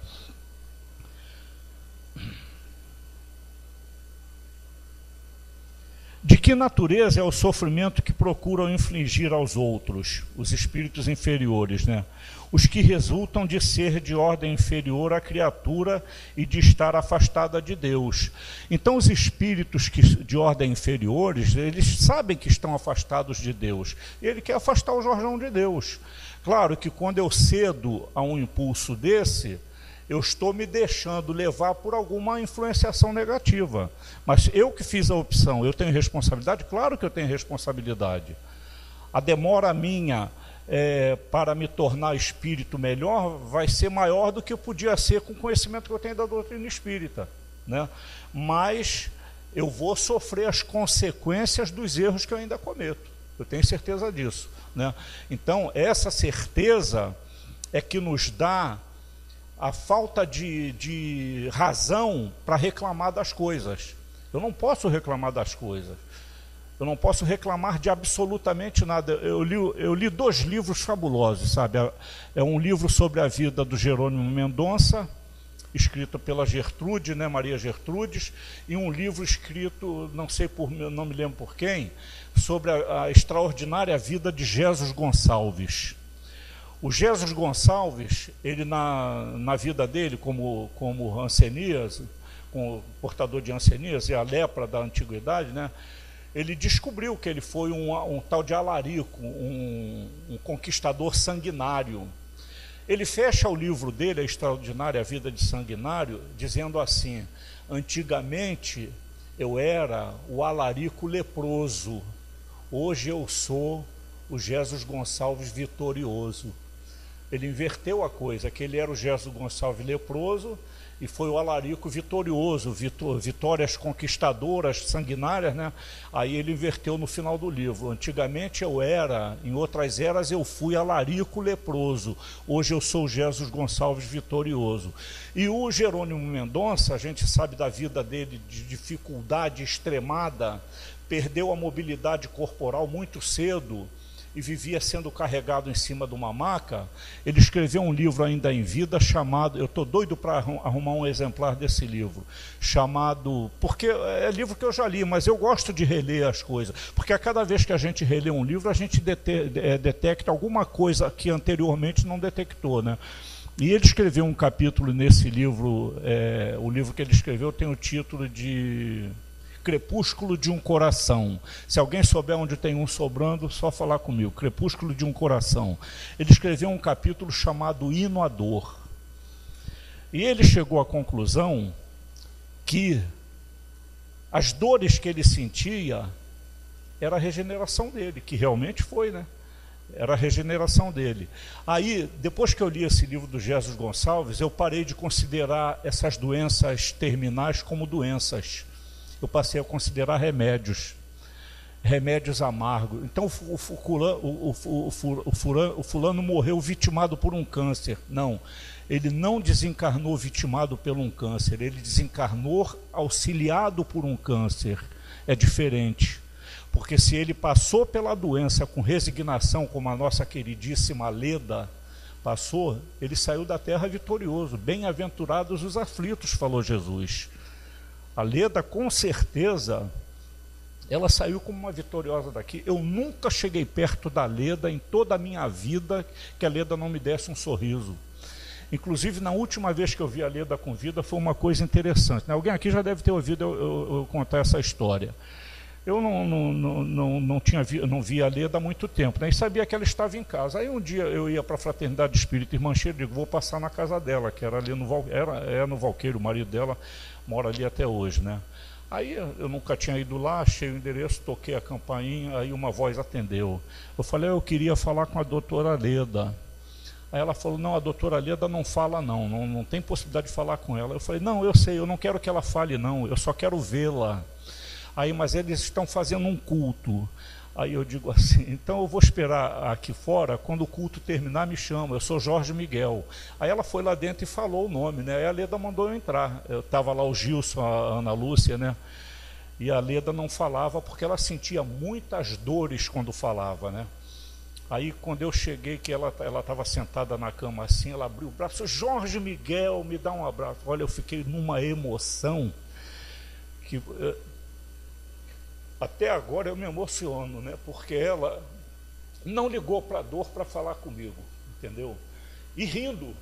De que natureza é o sofrimento que procuram infligir aos outros, os espíritos inferiores, né? Os que resultam de ser de ordem inferior à criatura e de estar afastada de Deus. Então os espíritos de ordem inferiores, eles sabem que estão afastados de Deus. Ele quer afastar o Jorjão de Deus. Claro que quando eu cedo a um impulso desse, eu estou me deixando levar por alguma influenciação negativa. Mas eu que fiz a opção, eu tenho responsabilidade? Claro que eu tenho responsabilidade. A demora minha para me tornar espírito melhor vai ser maior do que eu podia ser com o conhecimento que eu tenho da doutrina espírita, né? Mas eu vou sofrer as consequências dos erros que eu ainda cometo. Eu tenho certeza disso, né? Então, essa certeza é que nos dá a falta de razão para reclamar das coisas. Eu não posso reclamar das coisas. Eu não posso reclamar de absolutamente nada. Eu li 2 livros fabulosos, sabe? É um livro sobre a vida do Jerônimo Mendonça, escrito pela Gertrude, né, Maria Gertrudes, e um livro escrito, não me lembro por quem, sobre a extraordinária vida de Jesus Gonçalves. O Jesus Gonçalves, ele na vida dele, como Hanseníase, como portador de Hanseníase, e a lepra da antiguidade, né, ele descobriu que ele foi um tal de Alarico, um conquistador sanguinário. Ele fecha o livro dele, A Extraordinária Vida de Sanguinário, dizendo assim: antigamente eu era o Alarico leproso, hoje eu sou o Jesus Gonçalves vitorioso. Ele inverteu a coisa, que ele era o Jesus Gonçalves leproso e foi o Alarico vitorioso, vitórias conquistadoras, sanguinárias, né? Aí ele inverteu no final do livro. Antigamente eu era, em outras eras eu fui Alarico leproso, hoje eu sou o Jesus Gonçalves vitorioso. E o Jerônimo Mendonça, a gente sabe da vida dele de dificuldade extremada, perdeu a mobilidade corporal muito cedo e vivia sendo carregado em cima de uma maca. Ele escreveu um livro ainda em vida chamado, eu estou doido para arrumar um exemplar desse livro, chamado, porque é livro que eu já li, mas eu gosto de reler as coisas, porque a cada vez que a gente relê um livro, a gente detecta alguma coisa que anteriormente não detectou, né? E ele escreveu um capítulo nesse livro, o livro que ele escreveu tem o título de Crepúsculo de um Coração. Se alguém souber onde tem um sobrando, só falar comigo. Crepúsculo de um Coração. Ele escreveu um capítulo chamado Hino à Dor. E ele chegou à conclusão que as dores que ele sentia era a regeneração dele, que realmente foi, né? Era a regeneração dele. Aí, depois que eu li esse livro do Jesus Gonçalves, eu parei de considerar essas doenças terminais como doenças. Eu passei a considerar remédios. remédios amargos. Então o fulano morreu vitimado por um câncer. Não, ele não desencarnou vitimado por um câncer, ele desencarnou auxiliado por um câncer. É diferente, porque se ele passou pela doença com resignação, como a nossa queridíssima Leda passou, ele saiu da terra vitorioso. Bem-aventurados os aflitos, falou Jesus. A Leda, com certeza, ela saiu como uma vitoriosa daqui. Eu nunca cheguei perto da Leda em toda a minha vida que a Leda não me desse um sorriso. Inclusive, na última vez que eu vi a Leda com vida, foi uma coisa interessante, né? Alguém aqui já deve ter ouvido eu contar essa história. Eu não via a Leda há muito tempo, né? E sabia que ela estava em casa. Aí um dia eu ia para a Fraternidade Espírita Irmã Cheira, digo, vou passar na casa dela, que era ali no Valqueiro, o marido dela mora ali até hoje, né? Aí eu nunca tinha ido lá, achei o endereço, toquei a campainha, aí uma voz atendeu. Eu falei, eu queria falar com a doutora Leda. Aí ela falou, não, a doutora Leda não fala não tem possibilidade de falar com ela. Eu falei, não, eu sei, eu não quero que ela fale não, eu só quero vê-la. Aí, mas eles estão fazendo um culto. Aí eu digo assim, então eu vou esperar aqui fora, quando o culto terminar me chama, eu sou Jorge Miguel. Aí ela foi lá dentro e falou o nome, né? Aí a Leda mandou eu entrar. Eu estava lá o Gilson, a Ana Lúcia, né? E a Leda não falava porque ela sentia muitas dores quando falava, né? Aí quando eu cheguei, que ela estava sentada na cama assim, ela abriu o braço, Jorge Miguel, me dá um abraço. Olha, eu fiquei numa emoção que... até agora eu me emociono, né? Porque ela não ligou para a dor para falar comigo, entendeu? E rindo.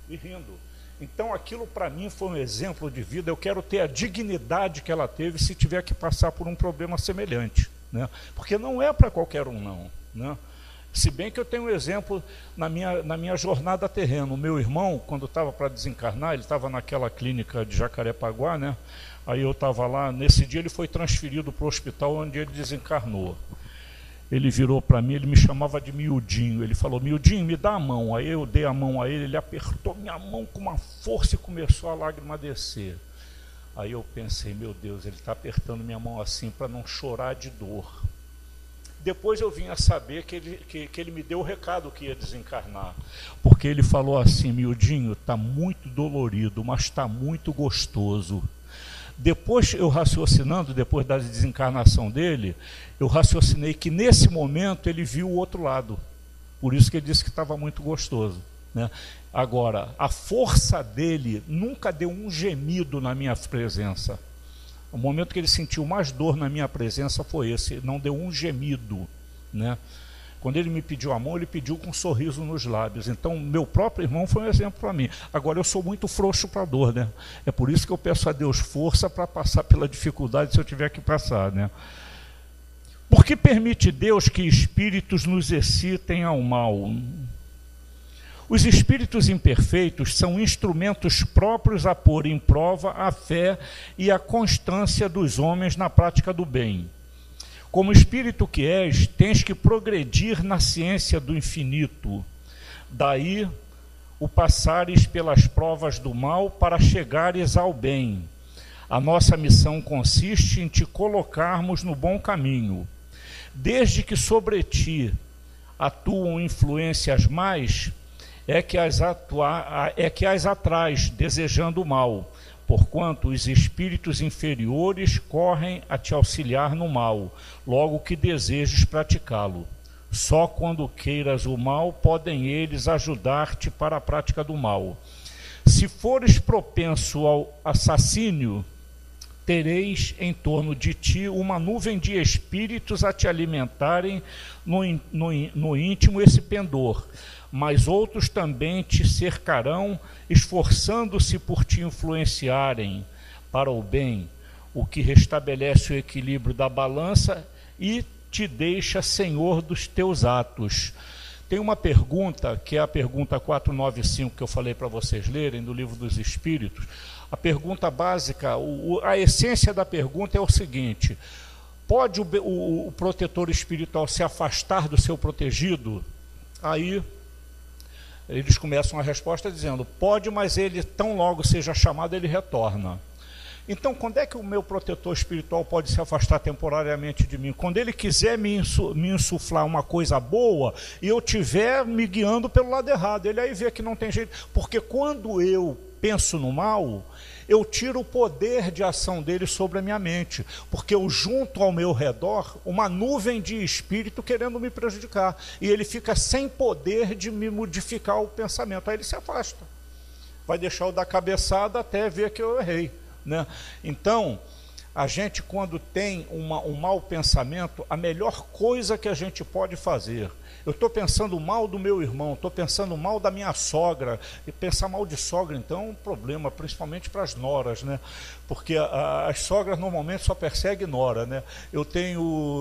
Então aquilo para mim foi um exemplo de vida. Eu quero ter a dignidade que ela teve se tiver que passar por um problema semelhante, né? Porque não é para qualquer um não, né? Se bem que eu tenho um exemplo na minha jornada terrena. O meu irmão, quando estava para desencarnar, ele estava naquela clínica de Jacarepaguá, né? Aí eu estava lá, nesse dia ele foi transferido para o hospital onde ele desencarnou. Ele virou para mim, ele me chamava de miudinho, ele falou, miudinho, me dá a mão. Aí eu dei a mão a ele, ele apertou minha mão com uma força e começou a lágrima a descer. Aí eu pensei, meu Deus, ele está apertando minha mão assim para não chorar de dor. Depois eu vim a saber que ele me deu o recado que ia desencarnar, porque ele falou assim, miudinho, está muito dolorido, mas está muito gostoso. Depois eu raciocinando, depois da desencarnação dele, eu raciocinei que nesse momento ele viu o outro lado. Por isso que ele disse que estava muito gostoso, né? Agora, a força dele nunca deu um gemido na minha presença. O momento que ele sentiu mais dor na minha presença foi esse, não deu um gemido, né? Quando ele me pediu a mão, ele pediu com um sorriso nos lábios. Então, meu próprio irmão foi um exemplo para mim. Agora, eu sou muito frouxo para a dor, né? É por isso que eu peço a Deus força para passar pela dificuldade se eu tiver que passar, né? Por que permite Deus que espíritos nos excitem ao mal? Os espíritos imperfeitos são instrumentos próprios a pôr em prova a fé e a constância dos homens na prática do bem. Como espírito que és, tens que progredir na ciência do infinito. Daí o passares pelas provas do mal para chegares ao bem. A nossa missão consiste em te colocarmos no bom caminho. Desde que sobre ti atuam influências mais, é que as atrais, desejando o mal, porquanto os espíritos inferiores correm a te auxiliar no mal, logo que desejes praticá-lo. Só quando queiras o mal, podem eles ajudar-te para a prática do mal. Se fores propenso ao assassínio, tereis em torno de ti uma nuvem de espíritos a te alimentarem no íntimo esse pendor, mas outros também te cercarão, esforçando-se por te influenciarem para o bem, o que restabelece o equilíbrio da balança e te deixa senhor dos teus atos. Tem uma pergunta, que é a pergunta 495, que eu falei para vocês lerem, do Livro dos Espíritos. A pergunta básica, a essência da pergunta é o seguinte: pode o protetor espiritual se afastar do seu protegido? Aí eles começam a resposta dizendo, pode, mas ele, tão logo seja chamado, ele retorna. Então, quando é que o meu protetor espiritual pode se afastar temporariamente de mim? Quando ele quiser me insuflar uma coisa boa e eu estiver me guiando pelo lado errado. Ele aí vê que não tem jeito. Porque quando eu penso no mal, eu tiro o poder de ação dele sobre a minha mente, porque eu junto ao meu redor uma nuvem de espírito querendo me prejudicar, e ele fica sem poder de me modificar o pensamento. Aí ele se afasta, vai deixar eu dar cabeçada até ver que eu errei, né? Então, a gente, quando tem um mau pensamento, a melhor coisa que a gente pode fazer, eu estou pensando mal do meu irmão, estou pensando mal da minha sogra, e pensar mal de sogra, então, é um problema, principalmente para as noras, né? Porque as sogras normalmente só perseguem nora, né? Eu tenho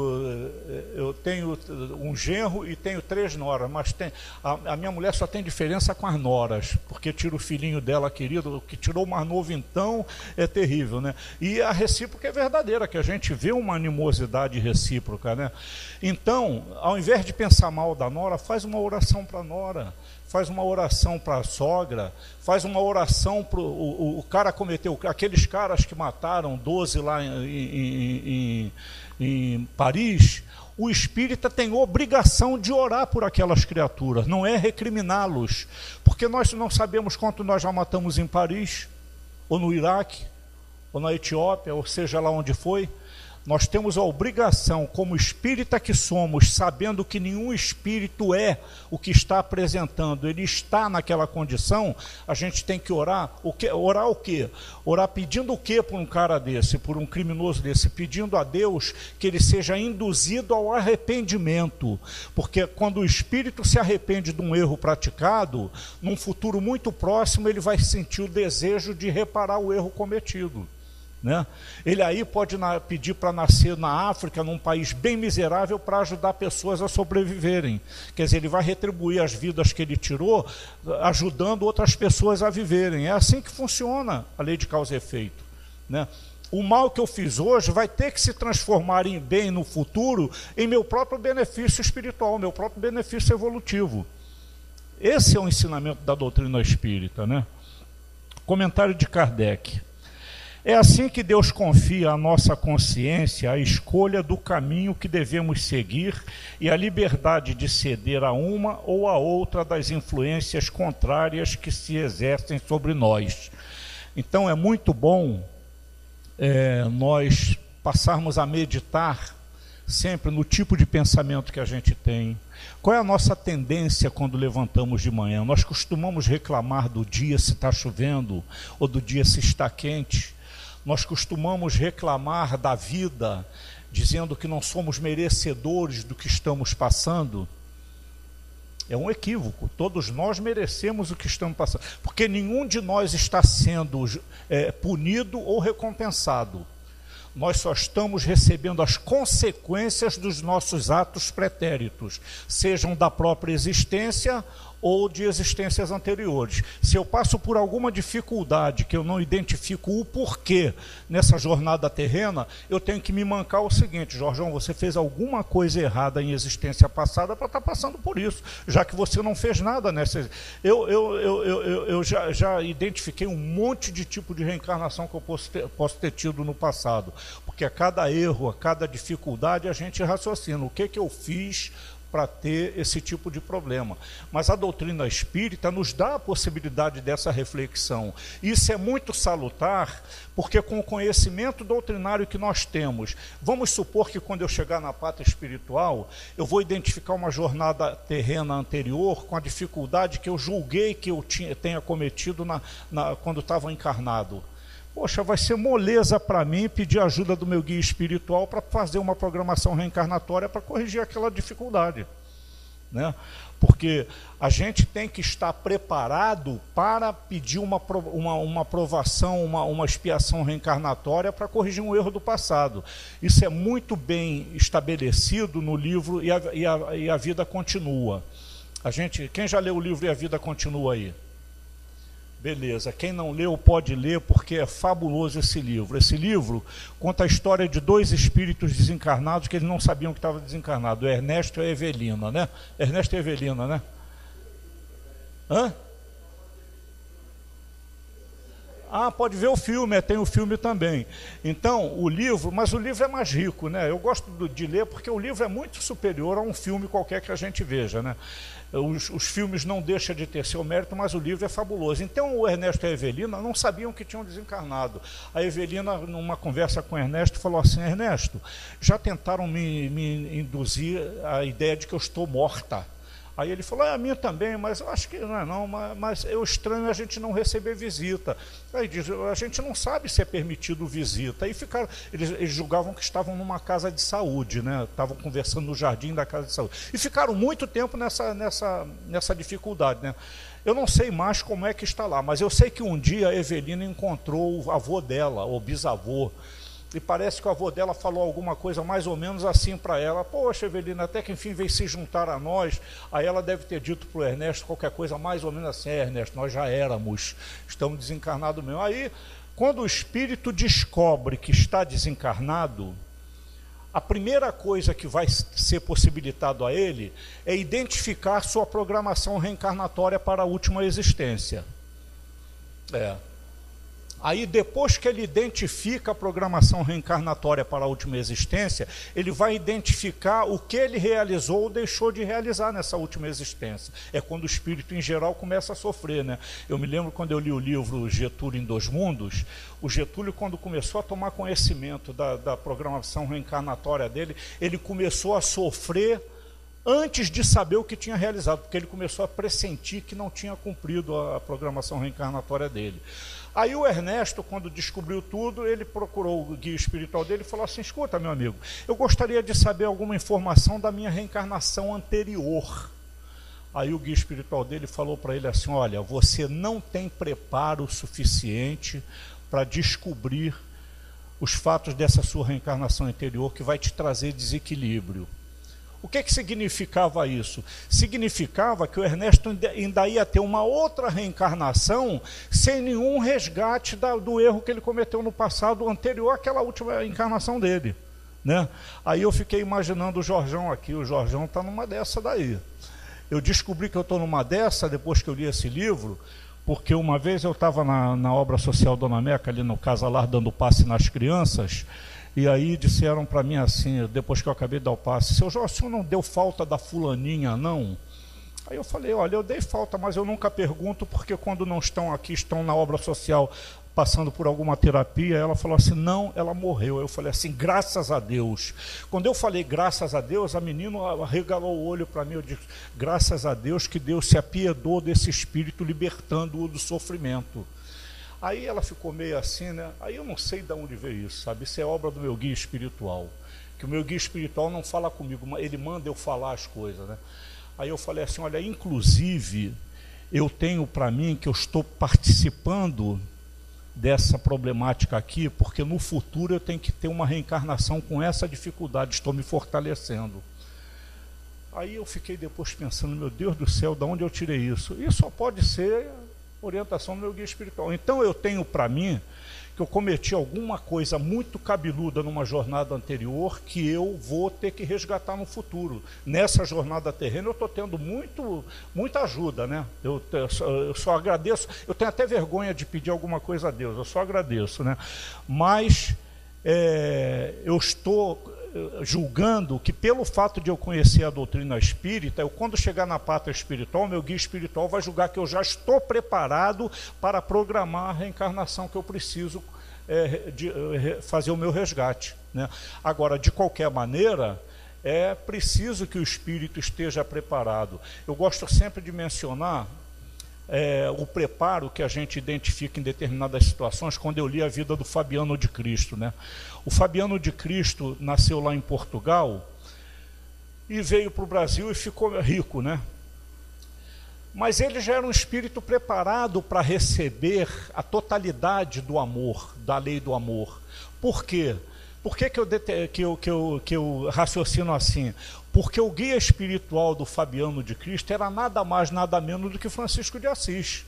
um genro e tenho 3 noras, mas a minha mulher só tem diferença com as noras, porque tira o filhinho dela querido, o que tirou o mais novo então é terrível, né? E a recíproca é verdadeira, que a gente vê uma animosidade recíproca, né? Então, ao invés de pensar mal da nora, faz uma oração para a nora, faz uma oração para a sogra, faz uma oração para o cara cometeu, aqueles caras que mataram 12 lá em Paris. O espírita tem obrigação de orar por aquelas criaturas, não é recriminá-los, porque nós não sabemos quanto nós já matamos em Paris, ou no Iraque, ou na Etiópia, ou seja lá onde foi. Nós temos a obrigação, como espírita que somos, sabendo que nenhum espírito é o que está apresentando, ele está naquela condição, a gente tem que orar. Orar o quê? Orar pedindo o quê por um cara desse, por um criminoso desse? Pedindo a Deus que ele seja induzido ao arrependimento, porque quando o espírito se arrepende de um erro praticado, num futuro muito próximo ele vai sentir o desejo de reparar o erro cometido, né? Ele aí pode pedir para nascer na África, num país bem miserável, para ajudar pessoas a sobreviverem. Quer dizer, ele vai retribuir as vidas que ele tirou, ajudando outras pessoas a viverem. É assim que funciona a lei de causa e efeito, né? O mal que eu fiz hoje vai ter que se transformar em bem no futuro, em meu próprio benefício espiritual, meu próprio benefício evolutivo. Esse é o ensinamento da doutrina espírita, né? Comentário de Kardec. É assim que Deus confia à nossa consciência a escolha do caminho que devemos seguir e a liberdade de ceder a uma ou a outra das influências contrárias que se exercem sobre nós. Então é muito bom nós passarmos a meditar sempre no tipo de pensamento que a gente tem. Qual é a nossa tendência quando levantamos de manhã? Nós costumamos reclamar do dia se está chovendo ou do dia se está quente. Nós costumamos reclamar da vida, dizendo que não somos merecedores do que estamos passando. É um equívoco, todos nós merecemos o que estamos passando, porque nenhum de nós está sendo punido ou recompensado. Nós só estamos recebendo as consequências dos nossos atos pretéritos, sejam da própria existência ou de existências anteriores. Se eu passo por alguma dificuldade que eu não identifico o porquê nessa jornada terrena, eu tenho que me mancar o seguinte: Jorjão, você fez alguma coisa errada em existência passada para estar passando por isso, já que você não fez nada nessa. Eu já identifiquei um monte de tipo de reencarnação que eu posso ter tido no passado, porque a cada erro, a cada dificuldade, a gente raciocina: o que eu fiz para ter esse tipo de problema? Mas a doutrina espírita nos dá a possibilidade dessa reflexão. Isso é muito salutar, porque com o conhecimento doutrinário que nós temos, vamos supor que quando eu chegar na pátria espiritual, eu vou identificar uma jornada terrena anterior com a dificuldade que eu julguei que eu tenha cometido quando estava encarnado. Poxa, vai ser moleza para mim pedir ajuda do meu guia espiritual para fazer uma programação reencarnatória para corrigir aquela dificuldade, né? Porque a gente tem que estar preparado para pedir uma aprovação, uma expiação reencarnatória para corrigir um erro do passado. Isso é muito bem estabelecido no livro E a Vida Continua. Quem já leu o livro E a Vida Continua aí? Beleza, quem não leu pode ler, porque é fabuloso esse livro. Esse livro conta a história de 2 espíritos desencarnados que eles não sabiam que estavam desencarnados, o Ernesto e a Evelina, né? Ernesto e Evelina, né? Hã? Pode ver o filme, tem o filme também. Então, o livro, mas o livro é mais rico, né? Eu gosto de ler porque o livro é muito superior a um filme qualquer que a gente veja, né? Os filmes não deixam de ter seu mérito, mas o livro é fabuloso. Então, o Ernesto e a Evelina não sabiam que tinham desencarnado. A Evelina, numa conversa com o Ernesto, falou assim: Ernesto, já tentaram me induzir a ideia de que eu estou morta. Aí ele falou: a minha também, mas eu acho que não é não, mas é estranho a gente não receber visita. Aí diz: a gente não sabe se é permitido visita. Aí ficaram, eles julgavam que estavam numa casa de saúde, né? Estavam conversando no jardim da casa de saúde. E ficaram muito tempo nessa dificuldade, né? Eu não sei mais como é que está lá, mas eu sei que um dia a Evelina encontrou o avô dela, o bisavô, e parece que o avô dela falou alguma coisa mais ou menos assim para ela: poxa, Evelina, até que enfim veio se juntar a nós. Aí ela deve ter dito para o Ernesto qualquer coisa mais ou menos assim: Ernesto, nós já éramos, estamos desencarnados mesmo. Aí, quando o espírito descobre que está desencarnado, a primeira coisa que vai ser possibilitado a ele é identificar sua programação reencarnatória para a última existência. Aí, depois que ele identifica a programação reencarnatória para a última existência, ele vai identificar o que ele realizou ou deixou de realizar nessa última existência. É quando o espírito, em geral, começa a sofrer, né? Eu me lembro quando eu li o livro Getúlio em Dois Mundos, o Getúlio, quando começou a tomar conhecimento da programação reencarnatória dele, ele começou a sofrer antes de saber o que tinha realizado, porque ele começou a pressentir que não tinha cumprido a programação reencarnatória dele. Aí o Ernesto, quando descobriu tudo, ele procurou o guia espiritual dele e falou assim: escuta, meu amigo, eu gostaria de saber alguma informação da minha reencarnação anterior. Aí o guia espiritual dele falou para ele assim: olha, você não tem preparo suficiente para descobrir os fatos dessa sua reencarnação anterior, que vai te trazer desequilíbrio. O que significava isso? Significava que o Ernesto ainda ia ter uma outra reencarnação sem nenhum resgate do erro que ele cometeu no passado anterior àquela última encarnação dele, né? Aí eu fiquei imaginando o Jorjão aqui. O Jorjão está numa dessa daí. Eu descobri que eu estou numa dessa depois que eu li esse livro, porque uma vez eu estava na obra social Dona Meca, ali no Casalar, dando passe nas crianças. E aí disseram para mim assim, depois que eu acabei de dar o passe: seu Jorge, o senhor não deu falta da fulaninha, não? Aí eu falei: olha, eu dei falta, mas eu nunca pergunto, porque quando não estão aqui, estão na obra social, passando por alguma terapia. Ela falou assim: não, ela morreu. Eu falei assim: graças a Deus. Quando eu falei graças a Deus, a menina arregalou o olho para mim. Eu disse: graças a Deus que Deus se apiedou desse espírito, libertando-o do sofrimento. Aí ela ficou meio assim, né? Aí eu não sei de onde veio isso, sabe? Isso é obra do meu guia espiritual. Que o meu guia espiritual não fala comigo, ele manda eu falar as coisas, né? Aí eu falei assim: olha, inclusive, eu tenho para mim que eu estou participando dessa problemática aqui, porque no futuro eu tenho que ter uma reencarnação com essa dificuldade, estou me fortalecendo. Aí eu fiquei depois pensando: meu Deus do céu, de onde eu tirei isso? Isso só pode ser orientação do meu guia espiritual. Então eu tenho para mim que eu cometi alguma coisa muito cabeluda numa jornada anterior, que eu vou ter que resgatar no futuro. Nessa jornada terrena eu estou tendo muita ajuda, né? Eu só agradeço. Eu tenho até vergonha de pedir alguma coisa a Deus, eu só agradeço, né? Mas eu estou julgando que, pelo fato de eu conhecer a doutrina espírita, quando chegar na pátria espiritual, meu guia espiritual vai julgar que eu já estou preparado para programar a reencarnação que eu preciso fazer o meu resgate, né? Agora, de qualquer maneira, é preciso que o espírito esteja preparado. Eu gosto sempre de mencionar o preparo que a gente identifica em determinadas situações. Quando eu li a vida do Fabiano de Cristo, né? O Fabiano de Cristo nasceu lá em Portugal e veio para o Brasil e ficou rico, né? Mas ele já era um espírito preparado para receber a totalidade do amor, da lei do amor. Por quê? Por que eu raciocino assim? Porque o guia espiritual do Fabiano de Cristo era nada mais, nada menos do que Francisco de Assis,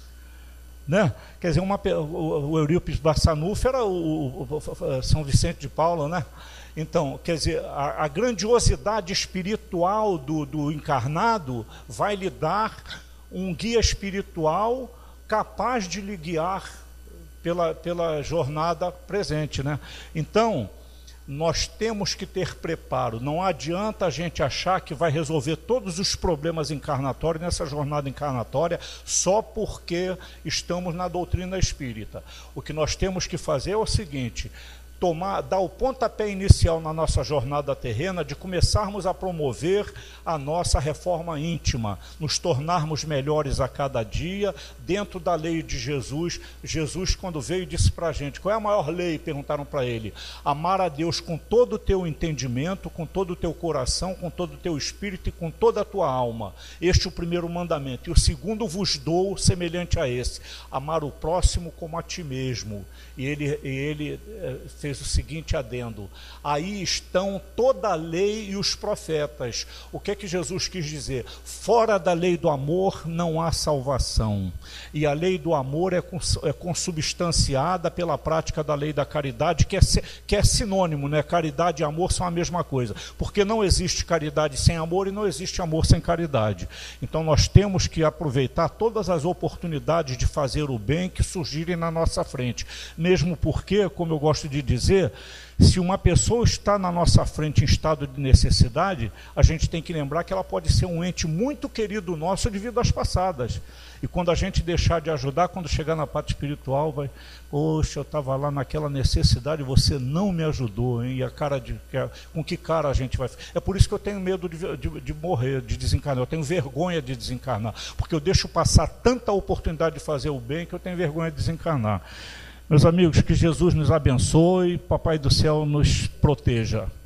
né? Quer dizer, o Eurípides Barçanufo era o São Vicente de Paula, né? Então, quer dizer, a grandiosidade espiritual do encarnado vai lhe dar um guia espiritual capaz de lhe guiar pela jornada presente, né? Então, nós temos que ter preparo. Não adianta a gente achar que vai resolver todos os problemas encarnatórios nessa jornada encarnatória só porque estamos na doutrina espírita. O que nós temos que fazer é o seguinte: dar o pontapé inicial na nossa jornada terrena, de começarmos a promover a nossa reforma íntima, nos tornarmos melhores a cada dia, dentro da lei de Jesus. Jesus, quando veio, disse para a gente: qual é a maior lei? Perguntaram para ele: amar a Deus com todo o teu entendimento, com todo o teu coração, com todo o teu espírito e com toda a tua alma. Este é o primeiro mandamento. E o segundo vos dou semelhante a esse: amar o próximo como a ti mesmo. E ele fez o seguinte adendo: aí estão toda a lei e os profetas. O que é que Jesus quis dizer? Fora da lei do amor não há salvação. E a lei do amor é consubstanciada pela prática da lei da caridade, que é sinônimo, né? Caridade e amor são a mesma coisa, porque não existe caridade sem amor e não existe amor sem caridade. Então nós temos que aproveitar todas as oportunidades de fazer o bem que surgirem na nossa frente, mesmo porque, como eu gosto de dizer, se uma pessoa está na nossa frente em estado de necessidade, a gente tem que lembrar que ela pode ser um ente muito querido nosso de vidas passadas. E quando a gente deixar de ajudar, quando chegar na parte espiritual, vai: poxa, eu estava lá naquela necessidade, você não me ajudou, hein? E a cara com que cara a gente vai... É por isso que eu tenho medo de morrer, de desencarnar. Eu tenho vergonha de desencarnar, porque eu deixo passar tanta oportunidade de fazer o bem que eu tenho vergonha de desencarnar. Meus amigos, que Jesus nos abençoe, Papai do Céu nos proteja.